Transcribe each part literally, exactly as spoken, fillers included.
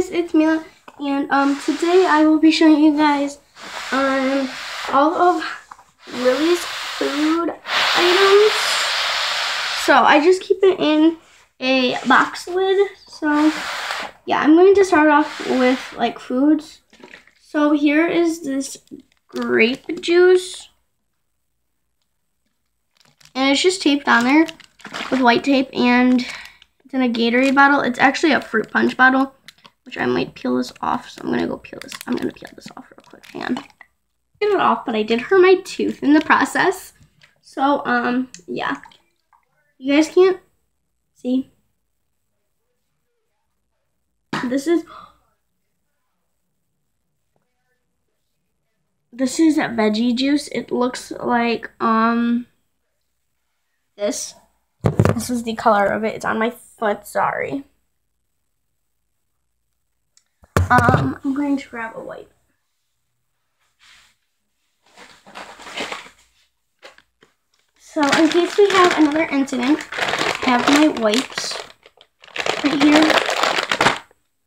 guys, it's Mila, and um today I will be showing you guys um all of Lily's food items. So I just keep it in a box lid. So yeah, I'm going to start off with like foods. So here is this grape juice, and it's just taped on there with white tape, and it's in a Gatorade bottle. It's actually a fruit punch bottle, which I might peel this off. So I'm gonna go peel this. I'm gonna peel this off real quick. Hang on. Get it off, but I did hurt my tooth in the process. So um yeah, you guys can't see. This is this is a veggie juice. It looks like um this. This is the color of it. It's on my foot. Sorry. Um, I'm going to grab a wipe. So in case we have another incident, I have my wipes right here.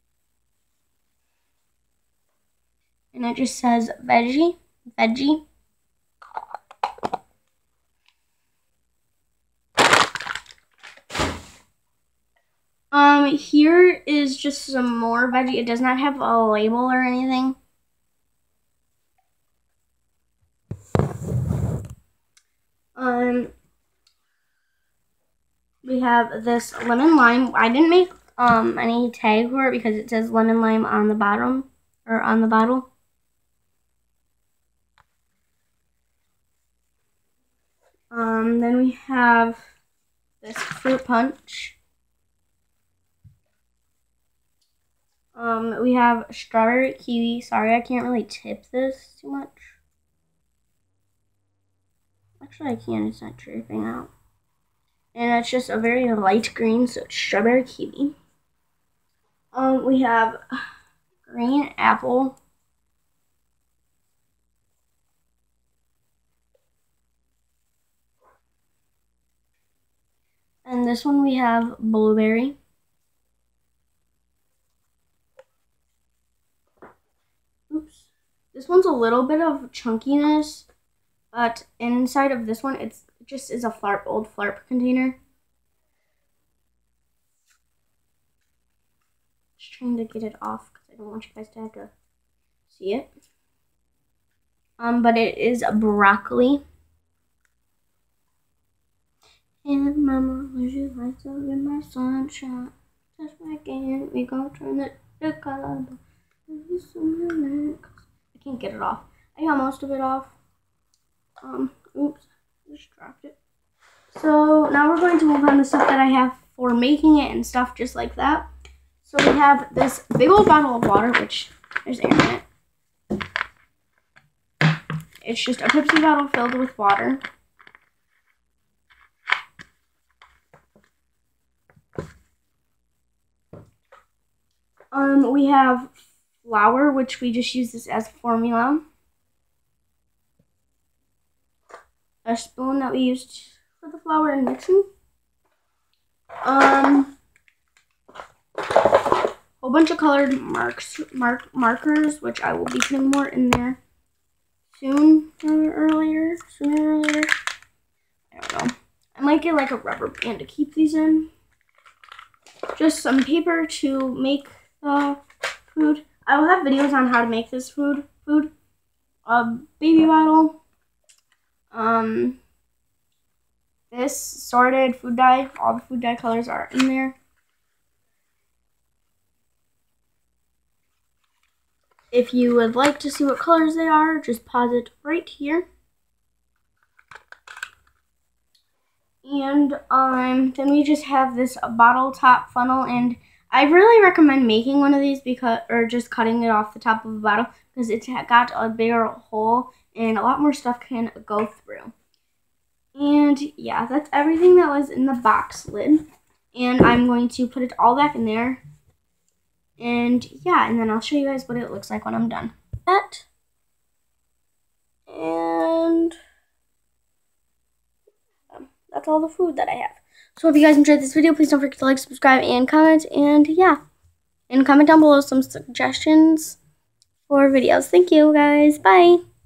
And it just says veggie, veggie. Um, here is just some more veggie. It does not have a label or anything. Um, we have this lemon lime. I didn't make um any tag for it because it says lemon lime on the bottom or on the bottle. Um, then we have this fruit punch. Um, we have strawberry kiwi. Sorry, I can't really tip this too much. Actually, I can. It's not dripping out. And it's just a very light green, so it's strawberry kiwi. Um, we have green apple. And this one we have blueberry. Oops. This one's a little bit of chunkiness, but inside of this one, it's it just is a Flarp, old Flarp container. Just trying to get it off because I don't want you guys to have to see it. Um, but it is a broccoli. And mama, would you like to be my sunshine? Just like it, we gon' turn it to color. I can't get it off. I got most of it off. Um, oops, just dropped it. So now we're going to move on to stuff that I have for making it and stuff just like that. So we have this big old bottle of water, which there's air in it. It's just a Pepsi bottle filled with water. Um, we have flour, which we just use this as formula. A spoon that we used for the flour and mixing. Um, a whole bunch of colored marks, mark markers, which I will be putting more in there soon or earlier, sooner or later. I don't know. I might get like a rubber band to keep these in. Just some paper to make the food. I will have videos on how to make this food. Food, a baby bottle. Um, this sorted food dye. All the food dye colors are in there. If you would like to see what colors they are, just pause it right here. And um, then we just have this bottle top funnel, and I really recommend making one of these because, or just cutting it off the top of the bottle, because it's got a bigger hole and a lot more stuff can go through. And yeah, that's everything that was in the box lid. And I'm going to put it all back in there. And yeah, and then I'll show you guys what it looks like when I'm done. That. And um, that's all the food that I have. So if you guys enjoyed this video, please don't forget to like, subscribe, and comment. And yeah. And comment down below some suggestions for videos. Thank you, guys. Bye.